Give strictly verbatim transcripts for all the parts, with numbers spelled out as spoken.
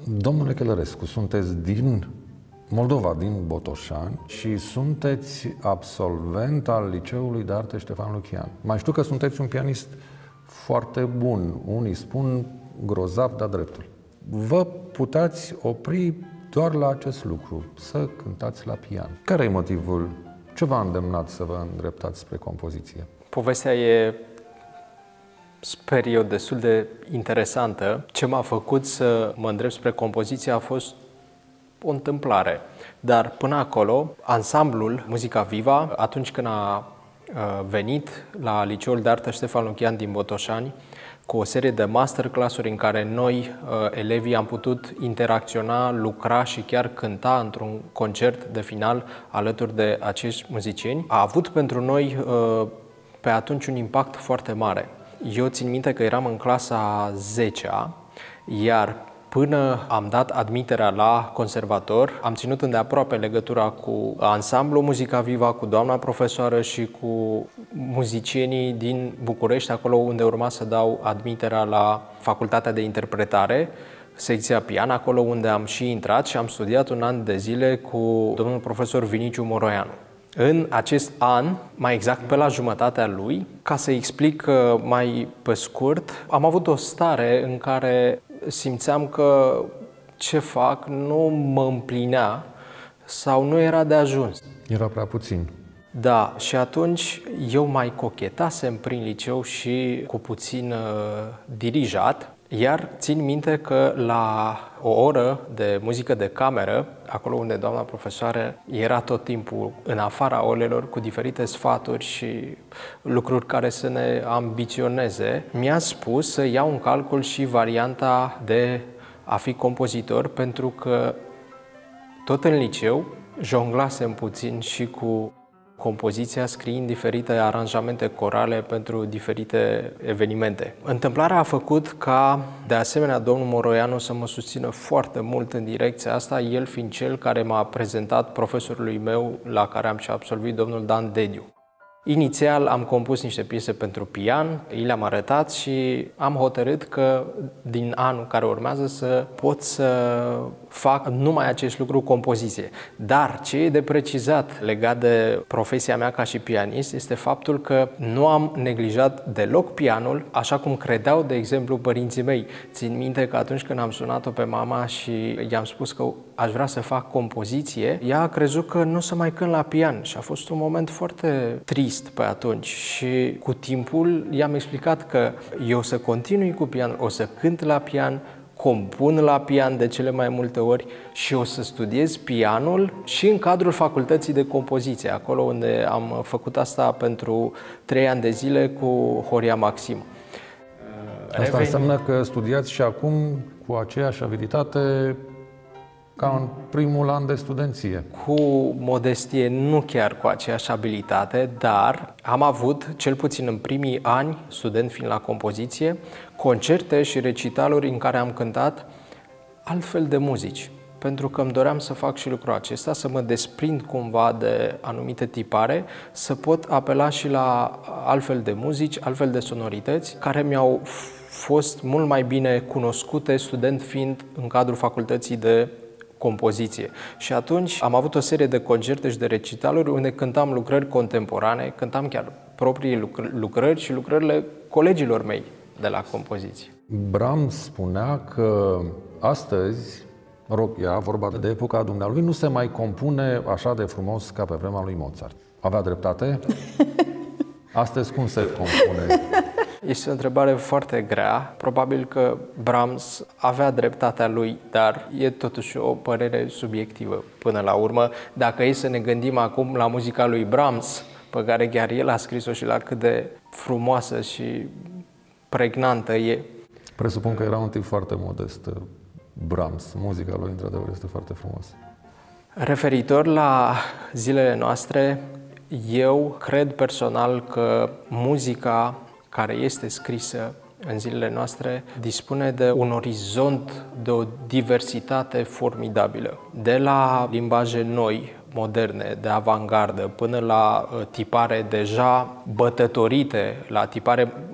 Domnule Călărescu, sunteți din Moldova, din Botoșani și sunteți absolvent al Liceului de Arte Ștefan Lucian. Mai știu că sunteți un pianist foarte bun, unii spun grozav de-a dreptul. Vă puteți opri doar la acest lucru, să cântați la pian. Care e motivul? Ce v-a îndemnat să vă îndreptați spre compoziție? Povestea e, sper eu, destul de interesantă. Ce m-a făcut să mă îndrept spre compoziție a fost o întâmplare. Dar până acolo, ansamblul Muzica Viva, atunci când a venit la Liceul de Artă Ștefan Lucian din Botoșani, cu o serie de masterclass-uri în care noi, elevii, am putut interacționa, lucra și chiar cânta într-un concert de final alături de acești muzicieni, a avut pentru noi pe atunci un impact foarte mare. Eu țin minte că eram în clasa zecea, iar până am dat admiterea la conservator, am ținut îndeaproape legătura cu ansamblul Muzica Viva, cu doamna profesoară și cu muzicienii din București, acolo unde urma să dau admiterea la Facultatea de Interpretare, secția pian, acolo unde am și intrat și am studiat un an de zile cu domnul profesor Viniciu Moroianu. În acest an, mai exact pe la jumătatea lui, ca să explic mai pe scurt, am avut o stare în care simțeam că ce fac nu mă împlinea sau nu era de ajuns. Era prea puțin. Da, și atunci eu mai cochetasem prin liceu și cu puțin uh, dirijat, iar țin minte că la o oră de muzică de cameră, acolo unde doamna profesoară era tot timpul în afara orelor cu diferite sfaturi și lucruri care să ne ambiționeze, mi-a spus să iau în calcul și varianta de a fi compozitor, pentru că tot în liceu jonglasem puțin și cu compoziția, scriind diferite aranjamente corale pentru diferite evenimente. Întâmplarea a făcut ca, de asemenea, domnul Moroianu să mă susțină foarte mult în direcția asta, el fiind cel care m-a prezentat profesorului meu la care am și absolvit, domnul Dan Dediu. Inițial am compus niște piese pentru pian, i le-am arătat și am hotărât că din anul care urmează să pot să fac numai acest lucru, compoziție. Dar ce e de precizat legat de profesia mea ca și pianist este faptul că nu am neglijat deloc pianul, așa cum credeau, de exemplu, părinții mei. Țin minte că atunci când am sunat-o pe mama și i-am spus că aș vrea să fac compoziție, ea a crezut că nu o să mai cânt la pian și a fost un moment foarte trist pe atunci și cu timpul i-am explicat că eu o să continui cu pian, o să cânt la pian, compun la pian de cele mai multe ori și o să studiez pianul și în cadrul facultății de compoziție, acolo unde am făcut asta pentru trei ani de zile cu Horia Maxim. Asta Reveni. Înseamnă că studiați și acum cu aceeași abilitate ca în primul an de studenție. Cu modestie, nu chiar cu aceeași abilitate, dar am avut, cel puțin în primii ani, student fiind la compoziție, concerte și recitaluri în care am cântat altfel de muzici. Pentru că îmi doream să fac și lucrul acesta, să mă desprind cumva de anumite tipare, să pot apela și la altfel de muzici, altfel de sonorități, care mi-au fost mult mai bine cunoscute, student fiind în cadrul facultății de compoziție. Și atunci am avut o serie de concerte și de recitaluri unde cântam lucrări contemporane, cântam chiar proprii lucrări și lucrările colegilor mei de la compoziție. Brahms spunea că astăzi, mă rog, ea vorba de epoca dumnealui, nu se mai compune așa de frumos ca pe vremea lui Mozart. Avea dreptate? Astăzi cum se compune? Este o întrebare foarte grea. Probabil că Brahms avea dreptatea lui, dar e totuși o părere subiectivă până la urmă. Dacă e să ne gândim acum la muzica lui Brahms, pe care chiar el a scris-o și la cât de frumoasă și pregnantă e. Presupun că era un tip foarte modest, Brahms. Muzica lui, într-adevăr, este foarte frumoasă. Referitor la zilele noastre, eu cred personal că muzica care este scrisă în zilele noastre dispune de un orizont, de o diversitate formidabilă. De la limbaje noi, moderne, de avangardă, până la tipare deja bătătorite, la tipare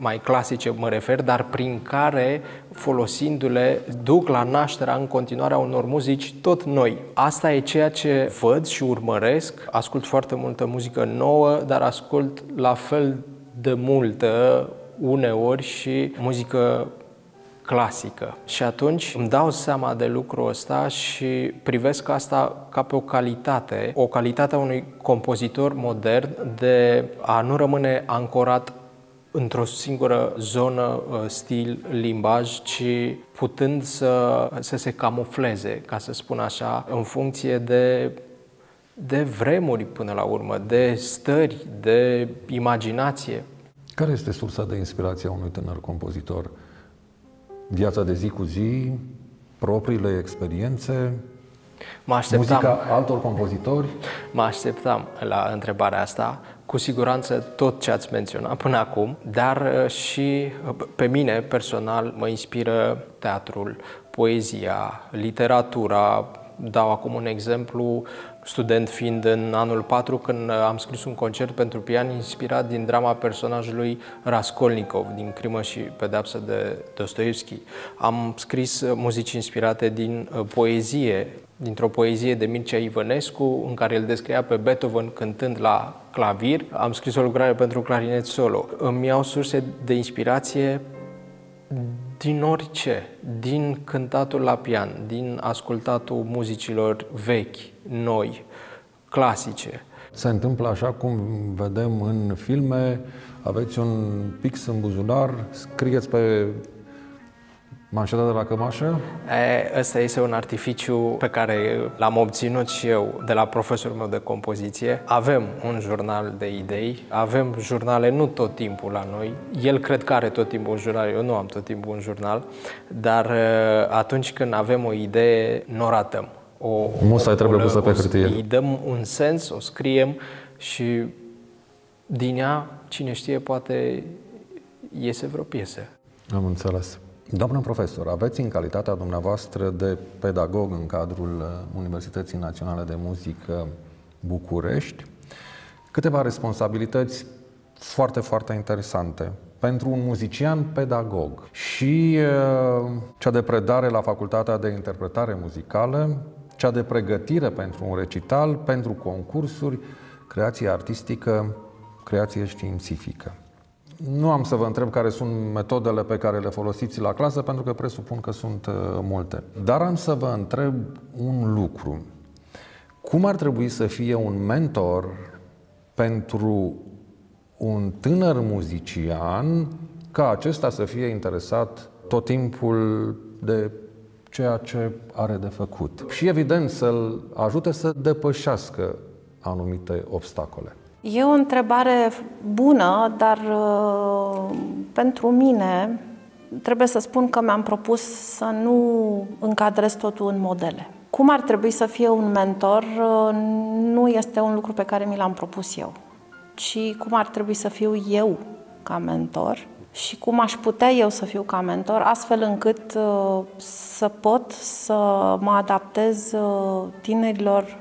mai clasice mă refer, dar prin care, folosindu-le, duc la nașterea în continuare a unor muzici tot noi. Asta e ceea ce văd și urmăresc. Ascult foarte multă muzică nouă, dar ascult la fel de multă, uneori, și muzică clasică. Și atunci îmi dau seama de lucrul ăsta și privesc asta ca pe o calitate, o calitate a unui compozitor modern de a nu rămâne ancorat într-o singură zonă, stil, limbaj, ci putând să, să se camufleze, ca să spun așa, în funcție de, de vremuri până la urmă, de stări, de imaginație. Care este sursa de inspirație a unui tânăr compozitor? Viața de zi cu zi, propriile experiențe, mă așteptam, muzica altor compozitori? Mă așteptam la întrebarea asta. Cu siguranță tot ce ați menționat până acum, dar și pe mine personal mă inspiră teatrul, poezia, literatura. Dau acum un exemplu, student fiind în anul patru, când am scris un concert pentru pian inspirat din drama personajului Raskolnikov, din Crimă și pedeapsă de Dostoevski. Am scris muzici inspirate din poezie, dintr-o poezie de Mircea Ivănescu, în care îl descria pe Beethoven cântând la clavir. Am scris o lucrare pentru clarinet solo. Îmi iau surse de inspirație din orice, din cântatul la pian, din ascultatul muzicilor vechi, noi, clasice. Se întâmplă așa cum vedem în filme, aveți un pix în buzunar, scrieți pe manșeta de la cămașă? E, ăsta este un artificiu pe care l-am obținut și eu de la profesorul meu de compoziție. Avem un jurnal de idei, avem jurnale nu tot timpul la noi. El cred că are tot timpul un jurnal, eu nu am tot timpul un jurnal, dar atunci când avem o idee, nu o ratăm. O, Musai trebuie pusă pe hârtie. Îi dăm un sens, o scriem și din ea, cine știe, poate iese vreo piesă. Am înțeles. Doamnă profesor, aveți în calitatea dumneavoastră de pedagog în cadrul Universității Naționale de Muzică București câteva responsabilități foarte, foarte interesante pentru un muzician pedagog. Și uh, cea de predare la Facultatea de Interpretare Muzicală, cea de pregătire pentru un recital, pentru concursuri, creație artistică, creație științifică. Nu am să vă întreb care sunt metodele pe care le folosiți la clasă, pentru că presupun că sunt uh, multe. Dar am să vă întreb un lucru. Cum ar trebui să fie un mentor pentru un tânăr muzician ca acesta să fie interesat tot timpul de ceea ce are de făcut? Și evident să-l ajute să depășească anumite obstacole. E o întrebare bună, dar uh, pentru mine trebuie să spun că mi-am propus să nu încadrez totul în modele. Cum ar trebui să fie un mentor uh, nu este un lucru pe care mi l-am propus eu, ci cum ar trebui să fiu eu ca mentor și cum aș putea eu să fiu ca mentor, astfel încât uh, să pot să mă adaptez uh, tinerilor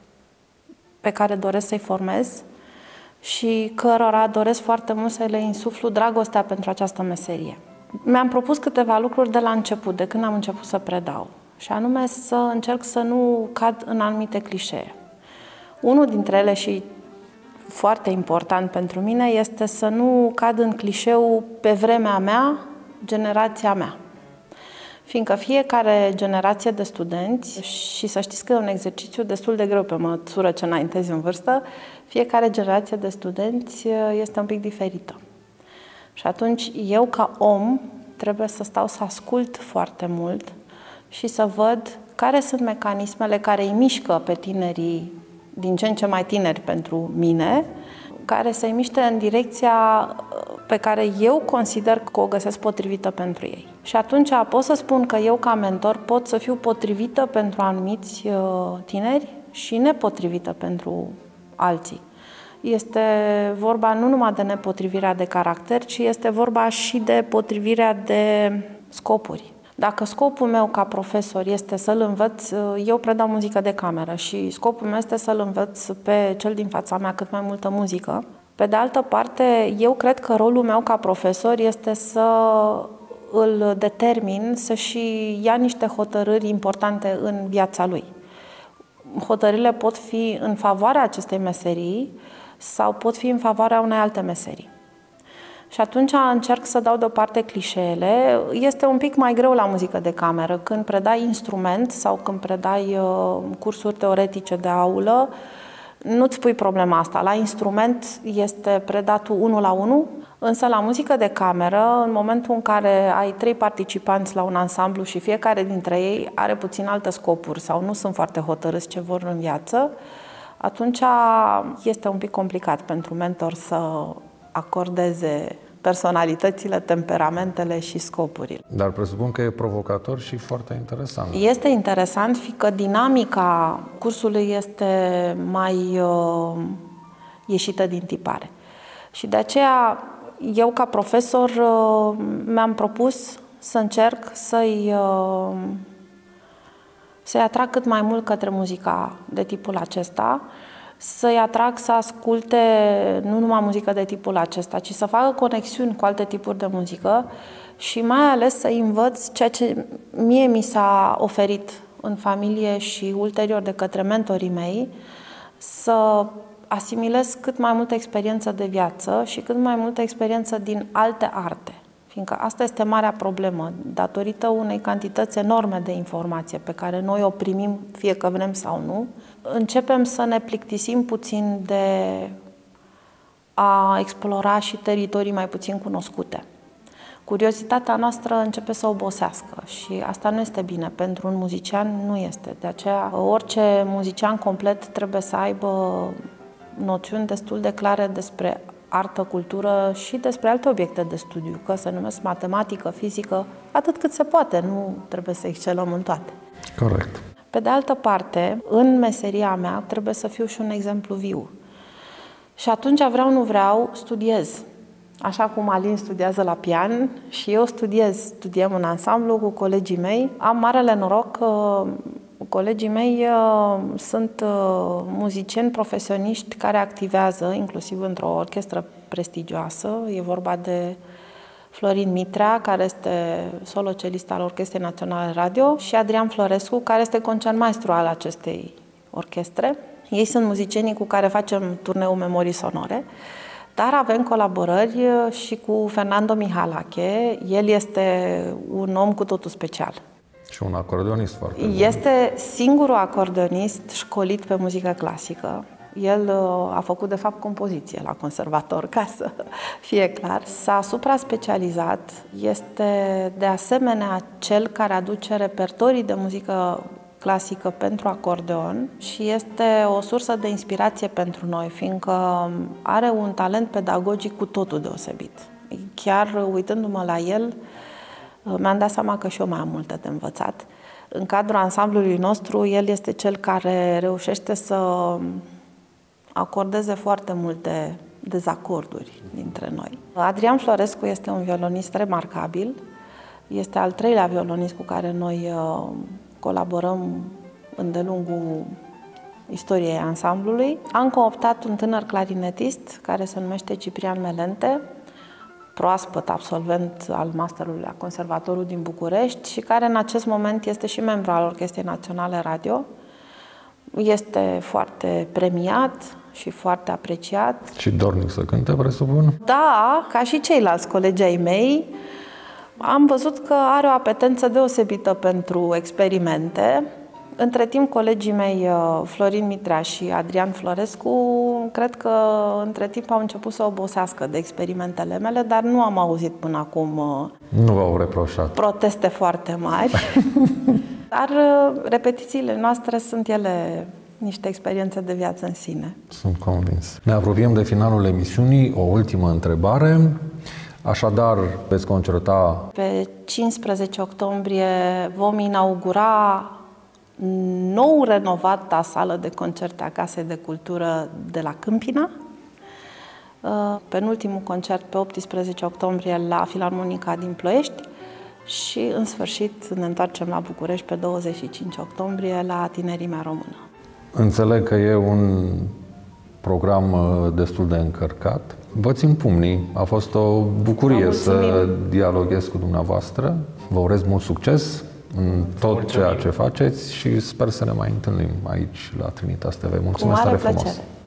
pe care doresc să-i formez și cărora doresc foarte mult să le insuflu dragostea pentru această meserie. Mi-am propus câteva lucruri de la început, de când am început să predau, și anume să încerc să nu cad în anumite clișee. Unul dintre ele, și foarte important pentru mine, este să nu cad în clișeul pe vremea mea, generația mea. Fiindcă fiecare generație de studenți, și să știți că e un exercițiu destul de greu pe măsură ce înaintezi în vârstă, fiecare generație de studenți este un pic diferită. Și atunci eu, ca om, trebuie să stau să ascult foarte mult și să văd care sunt mecanismele care îi mișcă pe tinerii, din ce în ce mai tineri pentru mine, care să-i miște în direcția pe care eu consider că o găsesc potrivită pentru ei. Și atunci pot să spun că eu, ca mentor, pot să fiu potrivită pentru anumiți tineri și nepotrivită pentru alții. Este vorba nu numai de nepotrivirea de caracter, ci este vorba și de potrivirea de scopuri. Dacă scopul meu ca profesor este să-l învăț, eu predau muzică de cameră și scopul meu este să-l învăț pe cel din fața mea cât mai multă muzică, Pe de altă parte, eu cred că rolul meu ca profesor este să îl determin să și ia niște hotărâri importante în viața lui. Hotărârile pot fi în favoarea acestei meserii sau pot fi în favoarea unei alte meserii. Și atunci încerc să dau deoparte clișeele. Este un pic mai greu la muzică de cameră. Când predai instrument sau când predai uh, cursuri teoretice de aulă, nu-ți pui problema asta. La instrument este predatul unul la unul, însă la muzică de cameră, în momentul în care ai trei participanți la un ansamblu și fiecare dintre ei are puțin alte scopuri sau nu sunt foarte hotărâți ce vor în viață, atunci este un pic complicat pentru mentor să acordeze personalitățile, temperamentele și scopurile. Dar presupun că e provocator și foarte interesant. Este interesant, fiindcă dinamica cursului este mai uh, ieșită din tipare. Și de aceea, eu ca profesor uh, mi-am propus să încerc să-i uh, să-i atrag cât mai mult către muzica de tipul acesta, să-i atrag să asculte nu numai muzică de tipul acesta, ci să facă conexiuni cu alte tipuri de muzică și mai ales să învăț ceea ce mie mi s-a oferit în familie și ulterior de către mentorii mei, să asimilez cât mai multă experiență de viață și cât mai multă experiență din alte arte. Fiindcă asta este marea problemă, datorită unei cantități enorme de informație pe care noi o primim, fie că vrem sau nu, începem să ne plictisim puțin de a explora și teritorii mai puțin cunoscute. Curiozitatea noastră începe să obosească și asta nu este bine. Pentru un muzician nu este. De aceea, orice muzician complet trebuie să aibă noțiuni destul de clare despre artă, cultură și despre alte obiecte de studiu, că se numesc matematică, fizică, atât cât se poate, nu trebuie să excelăm în toate. Corect. Pe de altă parte, în meseria mea trebuie să fiu și un exemplu viu. Și atunci, vreau, nu vreau, studiez. Așa cum Alin studiază la pian și eu studiez, studiem în ansamblu cu colegii mei. Am marele noroc că colegii mei uh, sunt uh, muzicieni profesioniști care activează, inclusiv într-o orchestră prestigioasă. E vorba de Florin Mitrea, care este solo-celist al Orchestrei Naționale Radio, și Adrian Florescu, care este concertmaestru al acestei orchestre. Ei sunt muzicienii cu care facem turneul Memorii Sonore, dar avem colaborări și cu Fernando Mihalache. El este un om cu totul special. Și un acordeonist foarte bun. Este singurul acordeonist școlit pe muzică clasică. El a făcut, de fapt, compoziție la conservator, ca să fie clar. S-a supra-specializat. Este, de asemenea, cel care aduce repertorii de muzică clasică pentru acordeon și este o sursă de inspirație pentru noi, fiindcă are un talent pedagogic cu totul deosebit. Chiar uitându-mă la el, mi-am dat seama că și eu mai am multe de învățat. În cadrul ansamblului nostru, el este cel care reușește să acordeze foarte multe dezacorduri dintre noi. Adrian Florescu este un violonist remarcabil. Este al treilea violonist cu care noi colaborăm îndelungul istoriei ansamblului. Am cooptat un tânăr clarinetist care se numește Ciprian Melente, proaspăt absolvent al masterului la Conservatorul din București și care în acest moment este și membru al Orchestrei Naționale Radio. Este foarte premiat și foarte apreciat. Și dornic să cânte, presupun? Da, ca și ceilalți colegi ai mei. Am văzut că are o apetență deosebită pentru experimente. Între timp, colegii mei, Florin Mitrea și Adrian Florescu, cred că între timp au început să obosească de experimentele mele, dar nu am auzit până acum nu v-au reproșat proteste foarte mari. Dar repetițiile noastre sunt ele niște experiențe de viață în sine. Sunt convins. Ne apropiem de finalul emisiunii. O ultimă întrebare. Așadar, veți concerta... Pe cincisprezece octombrie vom inaugura nou renovata sală de concerte a Casei de Cultură de la Câmpina. Penultimul concert pe optsprezece octombrie la Filarmonica din Ploiești și, în sfârșit, ne întoarcem la București pe douăzeci și cinci octombrie la Tinerimea Română. Înțeleg că e un program destul de încărcat. Vă țin pumnii, a fost o bucurie să dialoghez cu dumneavoastră. Vă urez mult succes în tot ceea ce faceți și sper să ne mai întâlnim aici la Trinitas T V. Mulțumesc tare frumos!